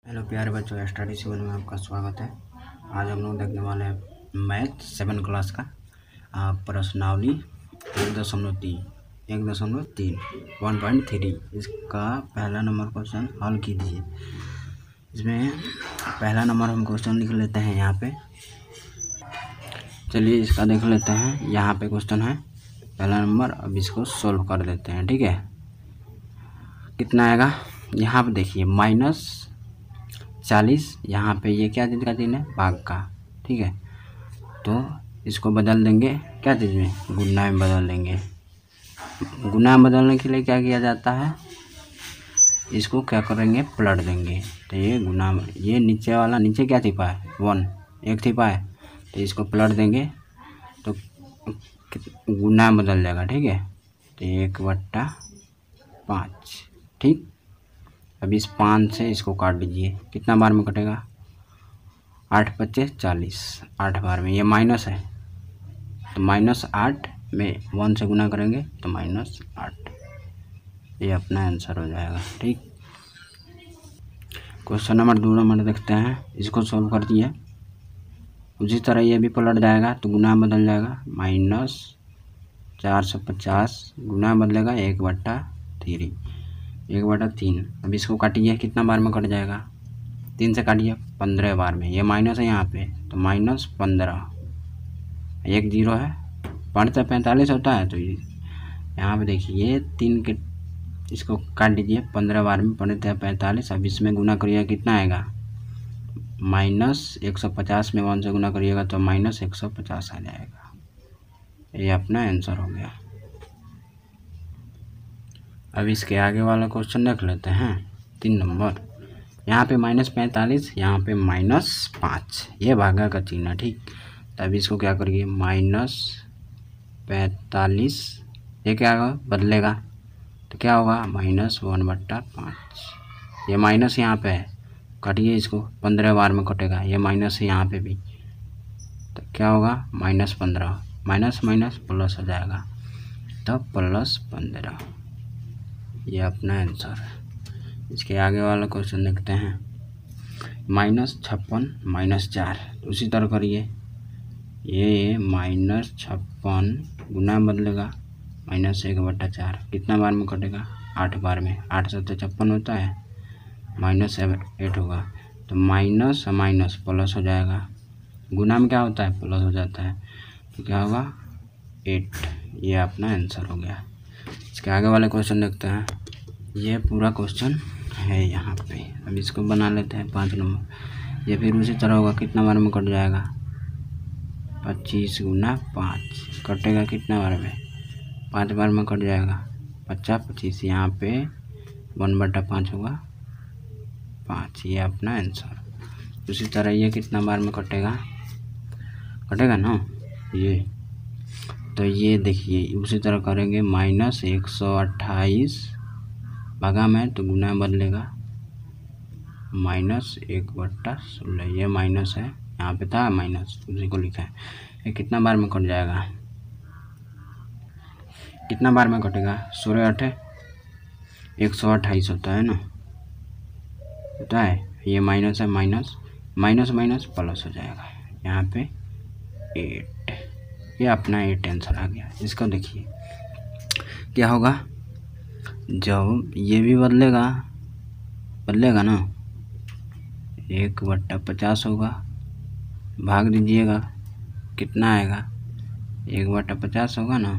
Hello प्यारे बच्चों, study seven में आपका स्वागत है। आज हम लोग देखने वाले हैं मैथ 7 क्लास का प्रश्नावली 1.3 1.3 इसका पहला नंबर क्वेश्चन हल कीजिए। इसमें पहला नंबर हम क्वेश्चन लिख लेते हैं यहाँ पे। चलिए इसका देख लेते हैं। यहाँ पे क्वेश्चन है पहला नंबर। अब इसको सोल्व कर देते हैं। ठीक है, कितना आएगा यहाँ पे देखिए -40। यहाँ पे ये क्या चीज़ का चिन्ह है? भाग का। ठीक है, तो इसको बदल देंगे क्या चीज़ में? गुना में बदल देंगे। गुना में बदलने के लिए क्या किया जाता है? इसको क्या करेंगे? पलट देंगे। तो ये गुना, ये नीचे वाला, नीचे क्या छिपा है? 1 1 छिपा है, तो इसको पलट देंगे तो गुना में बदल जाएगा। ठीक है, तो 1/5। ठीक, अब इस 5 से इसको काट लीजिए। कितना बार में कटेगा? 8 × 5 = 40। 8 बार में। ये माइनस है तो -8 में 1 से गुना करेंगे तो -8। ये अपना आंसर हो जाएगा। ठीक, क्वेश्चन नंबर 2 नंबर देखते हैं। इसको सॉल्व कर दिए। उसी तरह ये भी पलट जाएगा तो गुना बदल जाएगा। -450 गुना बदलेगा 1/3। 1/3। अब इसको काटिए। कितना बार में कट जाएगा? 3 से काटिए 15 बार में। ये माइनस है यहाँ पे तो -15। एक 0 है, 5 से 45 होता है। तो ये यहाँ पे देखिए ये 3 के, इसको काट दीजिए 15 बार में। 5 से 45। अब इसमें गुना करिएगा, कितना आएगा? -150 में 1 से गुना करिएगा तो -150 आ जाएगा। ये अपना आंसर हो गया। अब इसके आगे वाला क्वेश्चन देख लेते हैं। 3 नंबर। यहाँ पे -45, यहाँ पे -5। ये भागा का चिन्ह है। ठीक, तब इसको क्या करिए? -45। ये क्या होगा? बदलेगा तो क्या होगा? -1/5। ये माइनस यहाँ पे है, काटिए इसको। 15 बार में कटेगा। ये माइनस है यहाँ पे भी, तो क्या होगा? -15। माइनस माइनस प्लस हो जाएगा तो +15। ये अपना आंसर है। इसके आगे वाला क्वेश्चन देखते हैं। -56 -4। उसी तरह करिए। ये -56 गुना बदलेगा -1/4। कितना बार में कटेगा? 8 बार में। 8 से 56 होता है, -8 होगा तो माइनस माइनस प्लस हो जाएगा। गुना में क्या होता है? प्लस हो जाता है, तो क्या होगा? 8। ये अपना आंसर हो गया। इसके आगे वाले क्वेश्चन देखते हैं। ये पूरा क्वेश्चन है यहाँ पे। अब इसको बना लेते हैं 5 नंबर। ये फिर उसी तरह होगा। कितना बार में कट जाएगा? 25 × 5 कटेगा कितना बार में? 5 बार में कट जाएगा। 50 25। यहाँ पे 1/5 होगा 5। ये अपना आंसर। उसी तरह ये कितना बार में कटेगा? कटेगा ना ये, तो ये देखिए उसी तरह करेंगे। -128 भागा में तो गुना बदलेगा -1/16। ये माइनस है, यहाँ पे था माइनस, उसी को लिखा है। ये कितना बार में कट जाएगा? कितना बार में कटेगा? 16 8 128 होता है ना, होता है। ये माइनस है, माइनस माइनस माइनस प्लस हो जाएगा। यहाँ पे 8। ये अपना 8 आंसर आ गया। इसको देखिए क्या होगा जब ये भी बदलेगा ना। 1/50 होगा, भाग दीजिएगा कितना आएगा? 1/50 होगा ना,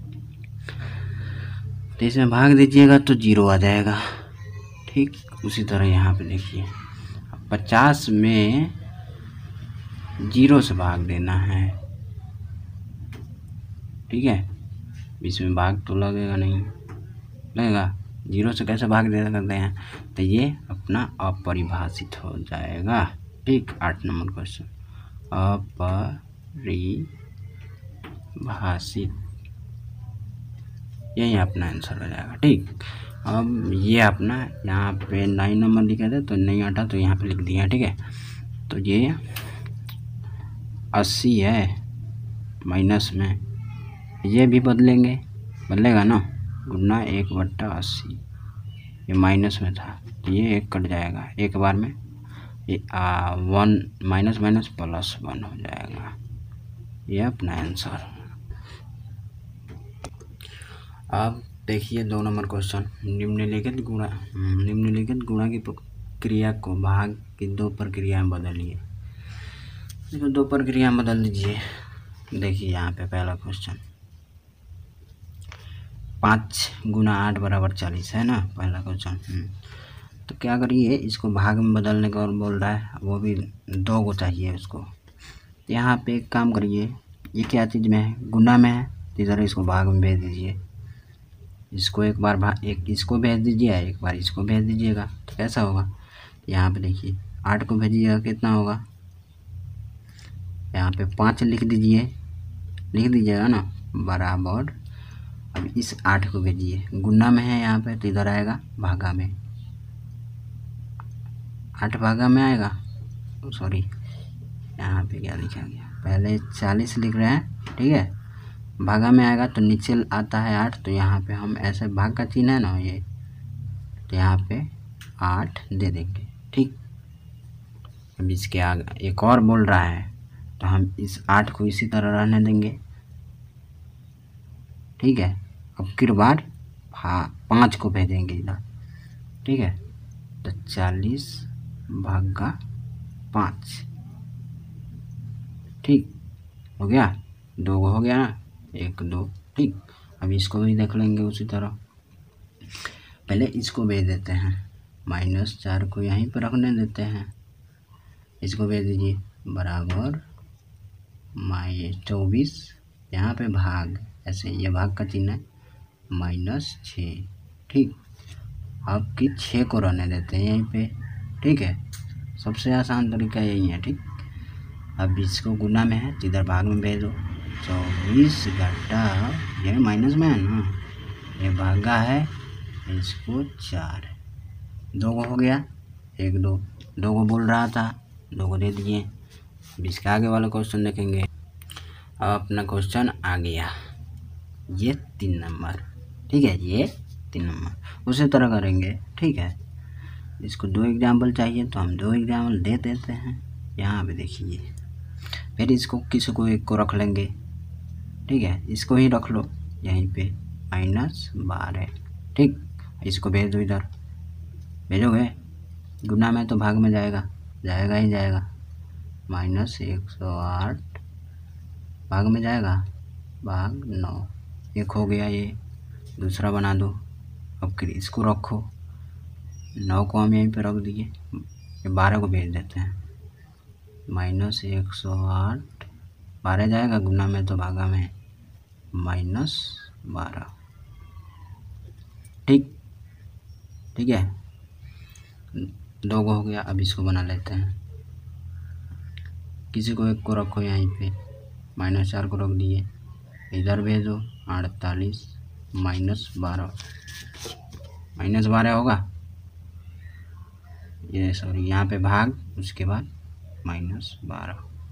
तो इसमें भाग दीजिएगा तो 0 आ जाएगा। ठीक, उसी तरह यहाँ पे देखिए 50 में 0 से भाग देना है। ठीक है, इसमें भाग तो लगेगा नहीं, लगेगा। 0 से कैसे भाग दे सकते हैं? तो ये अपना अपरिभाषित हो जाएगा। ठीक, 8 नंबर क्वेश्चन अपरिभाषित। यही अपना आंसर हो जाएगा। ठीक, अब ये अपना यहाँ पे 9 नंबर लिखे थे तो नहीं हटा तो यहाँ पे लिख दिया। ठीक है, तो ये 80 है माइनस में। ये भी बदलेगा ना, गुना 1/80। ये माइनस में था तो ये 1 कट जाएगा। 1 बार में 1 माइनस माइनस प्लस 1 हो जाएगा। ये अपना आंसर। अब देखिए 2 नंबर क्वेश्चन। निम्नलिखित गुणा की क्रिया को भाग की 2 प्रक्रिया में बदलिए। देखो 2 प्रक्रिया में बदल दीजिए। देखिए यहाँ पे पहला क्वेश्चन 5 गुना 8 बराबर 40 है ना, पहला क्वेश्चन। तो क्या करिए, इसको भाग में बदलने का और बोल रहा है, वो भी 2 को चाहिए उसको। यहाँ पे एक काम करिए, ये क्या चीज़ में है, गुना में है, तो इधर इसको भाग में भेज दीजिए। इसको एक बार एक इसको भेज दीजिए, एक बार इसको भेज दीजिएगा, तो कैसा होगा। यहाँ पे देखिए 8 को भेजिएगा कितना होगा, यहाँ पे 5 लिख दीजिएगा ना, बराबर। अब इस 8 को भेजिए, गुना में है यहाँ पे, तो इधर आएगा भागा में, 8 भागा में आएगा। सॉरी, यहाँ पे क्या लिखा गया, पहले 40 लिख रहे हैं, ठीक है, भागा में आएगा तो नीचे आता है 8, तो यहाँ पे हम ऐसे भाग का चिन्ह है ना ये, तो यहाँ पे 8 दे देंगे, ठीक। अब इसके आगे एक और बोल रहा है, तो हम इस 8 को इसी तरह रहने देंगे, ठीक है। अब की बार 5 को भेजेंगे इधर, ठीक है। तो 40 भागा 5, ठीक हो गया, 2 हो गया ना, 1 2, ठीक। अब इसको भी देख लेंगे उसी तरह। पहले इसको भेज देते हैं, -4 को यहीं पर रखने देते हैं, इसको भेज दीजिए, बराबर 24, यहाँ पे भाग, ऐसे ये भाग का चिन्ह है, -6, ठीक। अब की 6 को रहने देते हैं यहीं पे, ठीक है। सबसे आसान तरीका यही है, ठीक। अब इसको गुना में है, इधर भाग में भेजो, 24 घटा, ये माइनस में है ना, ये भागा है, इसको 4, 2 को हो गया, 1 2, 2 को बोल रहा था, 2 को दे दिए। अब इसके आगे वाला क्वेश्चन देखेंगे। अब अपना क्वेश्चन आ गया, ये 3 नंबर, ठीक है, ये 3 नंबर उसी तरह करेंगे, ठीक है। इसको 2 एग्जाम्पल चाहिए, तो हम 2 एग्जाम्पल दे देते हैं। यहाँ पे देखिए, फिर इसको किसी को एक को रख लेंगे, ठीक है, इसको ही रख लो यहीं पे, -12, ठीक। इसको भेज दो, इधर भेजोगे, गुना में तो भाग में जाएगा ही जाएगा, -108 भाग में जाएगा, भाग 9, 1 हो गया, ये दूसरा बना दो। अब फिर इसको रखो, 9 को हम यहीं पे रख दिए, 12 को भेज देते हैं, -108 12 जाएगा, गुना में तो भागा में, -12, ठीक है। 2 को हो गया। अब इसको बना लेते हैं, किसी को एक को रखो यहीं पे, -4 को रख दिए, इधर भेजो, 48 -12, -12 होगा ये, सॉरी, यहाँ पे भाग, उसके बाद -12,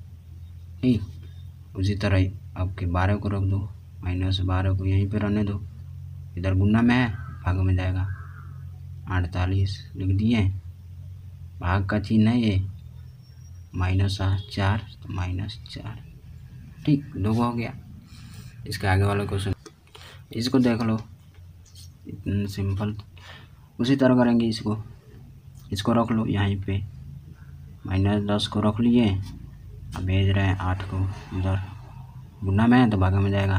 ठीक। उसी तरह ही अब के 12 को रख दो, -12 को यहीं पे रहने दो, इधर गुना में है, भाग में जाएगा, 48 लिख दिए, भाग का चिन्ह है ये, -4 तो -4, ठीक। 2 हो गया। इसके आगे वाला क्वेश्चन, इसको देख लो, इतना सिंपल। उसी तरह करेंगे, इसको रख लो यहीं पे, -10 को रख लिए, अब भेज रहे हैं 8 को, इधर गुना में है तो भागा में जाएगा,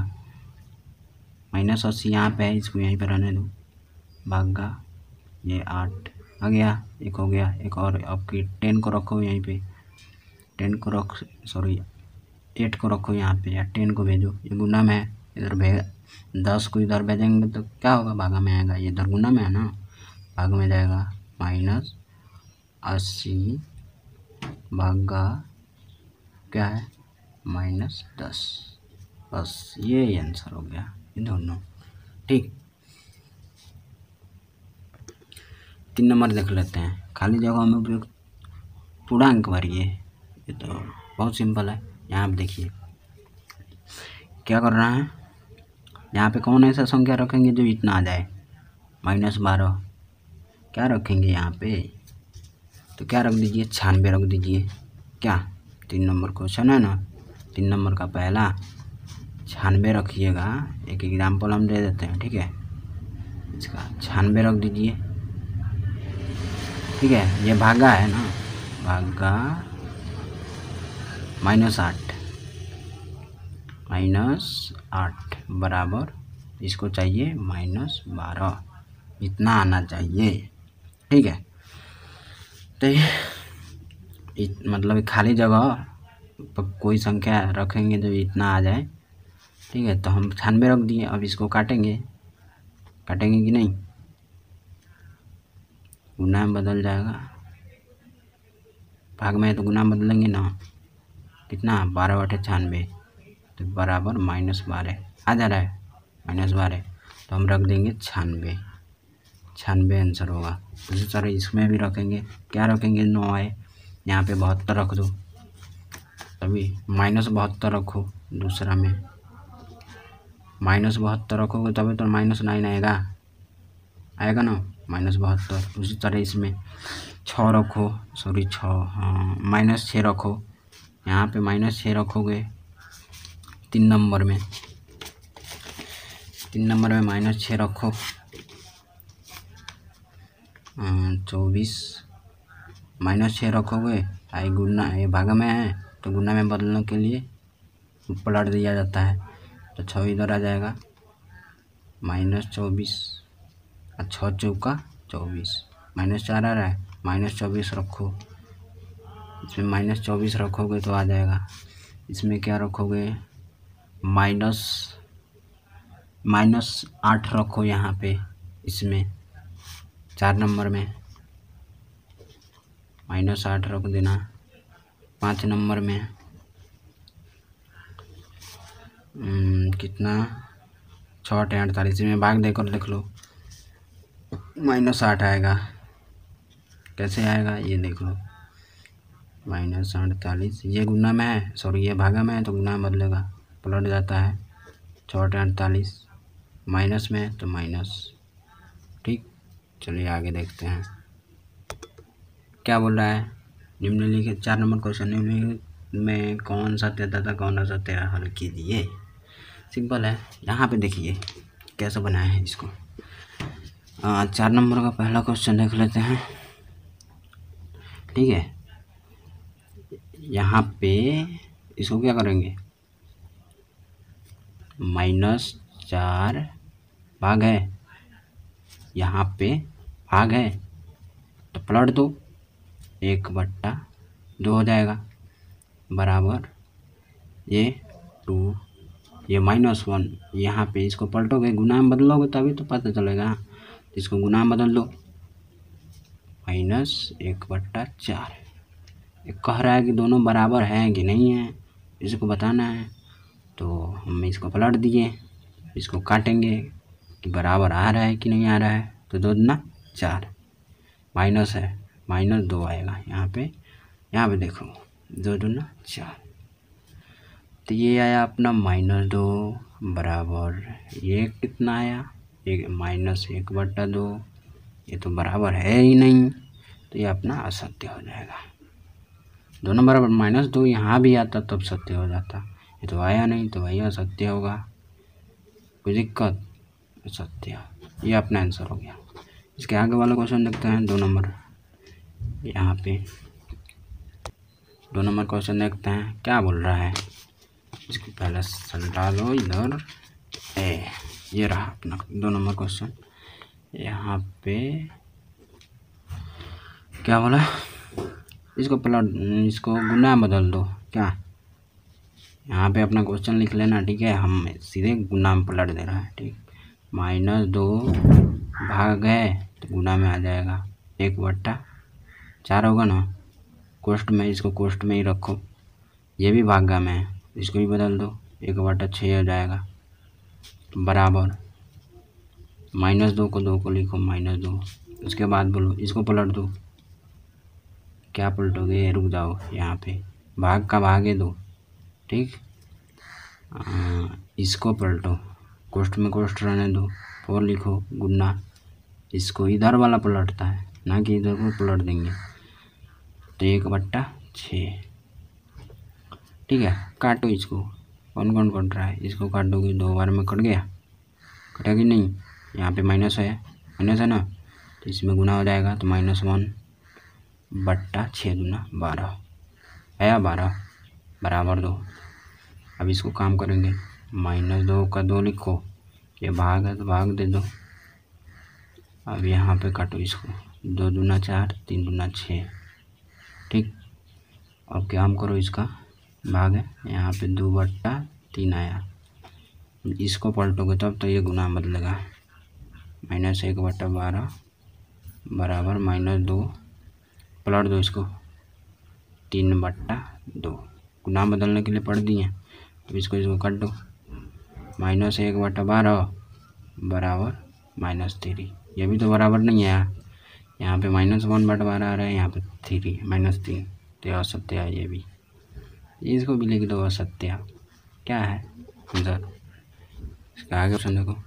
-80 यहाँ पे है, इसको यहीं पे रहने दो, भागा, ये 8 आ गया, 1 हो गया, एक और। आपकी 10 को रखो यहीं पे, 10 को रख, सॉरी 8 को रखो यहाँ पे, या 10 को भेजो, ये गुना में है, इधर भेज, 10 को इधर भेजेंगे तो क्या होगा, भागा में आएगा, ये इधर गुना में है ना, भाग में जाएगा, -80 भागा क्या है, -10, बस ये आंसर हो गया, ये दोनों, ठीक। 3 नंबर देख लेते हैं, खाली जगह में उपयोग पूर्णांक भरिए। ये तो बहुत सिंपल है। यहाँ पे देखिए क्या कर रहा है, यहाँ पे कौन ऐसा संख्या रखेंगे जो इतना आ जाए, -12, क्या रखेंगे यहाँ पे, तो क्या रख दीजिए, 96 रख दीजिए। क्या 3 नंबर क्वेश्चन है ना, 3 नंबर का पहला 96 रखिएगा। एक एग्जाम्पल हम दे देते हैं, ठीक है। इसका 96 रख दीजिए, ठीक है। ये भागा है ना, भागा -8 बराबर इसको चाहिए -12, इतना आना चाहिए, ठीक है। तो मतलब खाली जगह पर कोई संख्या रखेंगे जो इतना आ जाए, ठीक है। तो हम 96 रख दिए। अब इसको काटेंगे कि नहीं, गुना में बदल जाएगा, भाग में है तो गुना में बदलेंगे ना। कितना 12/96 तो बराबर -12 आ जा रहा है, -12। तो हम रख देंगे 96 आंसर होगा। उसी तरह इसमें भी रखेंगे, क्या रखेंगे, 9 आए, यहाँ पे 72 रख दो, तभी -72 रखो। दूसरा में -72 रखोगे तभी तो -9 आएगा ना, -72। उसी तरह इसमें 6 रखो, सॉरी 6, हाँ -6 रखो, यहाँ पे -6 रखोगे। 3 नंबर में -6 रखो, 24 -6 रखोगे। आई गुना, ये भागा में है तो गुना में बदलने के लिए पलट दिया जाता है, तो 6 इधर आ जाएगा, -24 और 6 चौका 24, -4 आ रहा है, -24 रखो। इसमें -24 रखोगे तो आ जाएगा। इसमें क्या रखोगे, -8 रखो यहाँ पे। इसमें 4 नंबर में -8 रख देना। 5 नंबर में कितना, 6 × 48 में भाग देकर देख लो, -8 आएगा। कैसे आएगा ये देख लो, -48, ये गुना में है, सॉरी ये भागा में है तो गुना में बदलेगा, पलट जाता है। 6 × 48 माइनस में है तो माइनस, ठीक। चलिए आगे देखते हैं क्या बोल रहा है। निम्नलिखित 4 नंबर क्वेश्चन में कौन सत्य तथा कौन असत्य हल कीजिए। सिंपल है, यहाँ पे देखिए कैसे बनाए हैं इसको। 4 नंबर का पहला क्वेश्चन देख लेते हैं, ठीक है। यहाँ पे इसको क्या करेंगे, -4 भाग है, यहाँ पे भाग है तो पलट दो, 1/2 हो जाएगा, बराबर ये 2, ये -1। यहाँ पे इसको पलटोगे, गुना में बदलोगे तभी तो पता चलेगा। इसको गुना में बदल दो, -1/4। कह रहा है कि दोनों बराबर हैं कि नहीं है, इसको बताना है। तो हम इसको पलट दिए, इसको काटेंगे कि बराबर आ रहा है कि नहीं आ रहा है। तो 2 दूना 4, माइनस है, -2 आएगा यहाँ पे देखो, 2 दूना 4। तो ये आया अपना -2 बराबर, ये कितना आया, -1/2। ये तो बराबर है ही नहीं, तो ये अपना असत्य हो जाएगा। दोनों बराबर, -2 यहाँ भी आता तब सत्य हो जाता, ये तो आया नहीं तो वही असत्य होगा। कोई दिक्कत, असत्य, ये अपना आंसर हो गया। इसके आगे वाला क्वेश्चन देखते हैं, 2 नंबर। यहाँ पे 2 नंबर क्वेश्चन देखते हैं क्या बोल रहा है। इसको पहले सलटा लो इधर, ये रहा अपना 2 नंबर क्वेश्चन। यहाँ पे क्या बोला, इसको गुना बदल दो। क्या, यहाँ पे अपना क्वेश्चन लिख लेना, ठीक है। हम सीधे गुना में पलट दे रहा है, ठीक। -2 भाग है तो गुना में आ जाएगा, 1/4 होगा ना। कोष्ठ में, इसको कोष्ठ में ही रखो, ये भी भागा में है, इसको भी बदल दो, 1/6 हो जाएगा, बराबर -2 को 2 को लिखो, -2। उसके बाद बोलो इसको पलट दो, क्या पलटोगे, रुक जाओ, यहाँ पे भाग का भागे दो, ठीक। इसको पलटो, कोष्ठ में कोष्ठ रहने दो, 4 लिखो, गुना। इसको इधर वाला पलटता है ना कि इधर को पलट देंगे, तो 1/6। ठीक है, काटो इसको। कौन कौन कट रहा है, इसको काटोगे 2 बार में कट गया, कटा कि नहीं। यहाँ पे माइनस है ना, तो इसमें गुना हो जाएगा, तो -1/6 दूना 12 आया, 12 बराबर 2। अब इसको काम करेंगे, -2 का 2 लिखो, ये भाग है तो भाग दे दो। अब यहाँ पे काटो इसको, 2 दूना 4, 3 दूना 6। ठीक, अब क्या हम करो, इसका भाग है, यहाँ पे 2/3 आया, इसको पलटोगे तब तो ये गुना बदलेगा, -1/12 बराबर -2, पलट दो इसको, 3/2। गुना बदलने के लिए पढ़ दिए, तो इसको काट दो, -1/12 बराबर -3। ये भी तो बराबर नहीं है, यहाँ पे -1/12 आ रहा है, यहाँ पे -3, तो असत्य है ये भी, इसको भी लिख दो असत्य। क्या है आंसर इसका, आगे ऑप्शन देखो,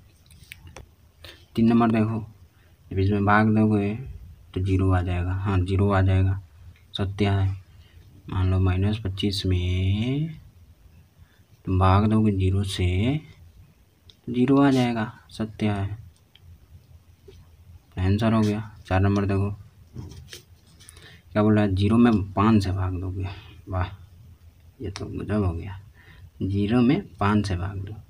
3 नंबर देखो, जब इसमें भाग दोगे तो 0 आ जाएगा। हाँ 0 आ जाएगा, सत्य है। मान लो -25 में तुम भाग दोगे 0 से, 0 आ जाएगा, सत्य है, आंसर हो गया। 4 नंबर देखो, क्या बोल रहा है, 0 में 5 से भाग दोगे, वाह ये तो गजब हो गया, 0 में 5 से भाग दो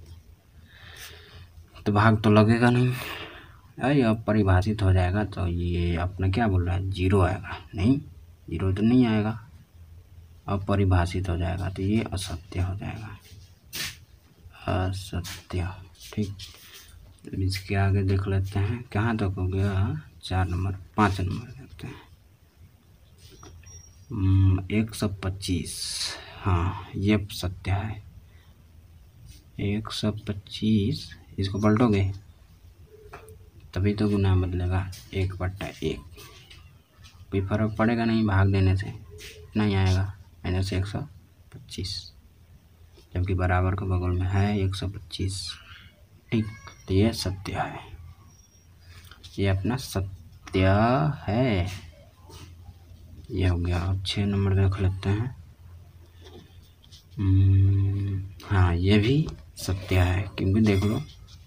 तो भाग तो लगेगा नहीं, अरे अब परिभाषित हो जाएगा, तो ये अपना क्या बोल रहा है, 0 आएगा, नहीं 0 तो नहीं आएगा, अब परिभाषित हो जाएगा, तो ये असत्य हो जाएगा, असत्य। ठीक, इसके आगे देख लेते हैं, कहाँ तक हो गया, 4 नंबर, 5 नंबर देखते हैं, 125। हाँ ये सत्य है, 125, इसको पलटोगे तभी तो गुना बदलेगा, 1/1, कोई फर्क पड़ेगा नहीं, भाग देने से नहीं आएगा, -125, जबकि बराबर के बगल में है 125। ठीक, तो ये सत्य है, ये अपना सत्य है, ये हो गया। अब 6 नंबर देख लेते हैं, हाँ ये भी सत्य है, क्योंकि देख लो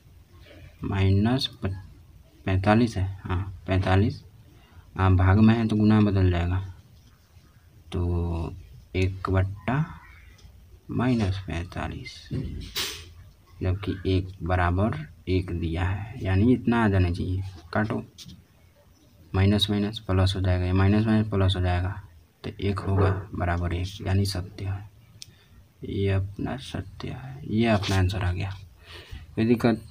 -45 है, हाँ 45, हाँ भाग में है तो गुना बदल जाएगा, तो 1/-45, जबकि 1 बराबर 1 दिया है, यानी इतना आ जाना चाहिए। काटो, माइनस माइनस प्लस हो जाएगा, माइनस माइनस प्लस हो जाएगा, तो 1 होगा बराबर 1, यानी सत्य है, ये अपना सत्य है, ये अपना आंसर आ गया। कोई दिक्कत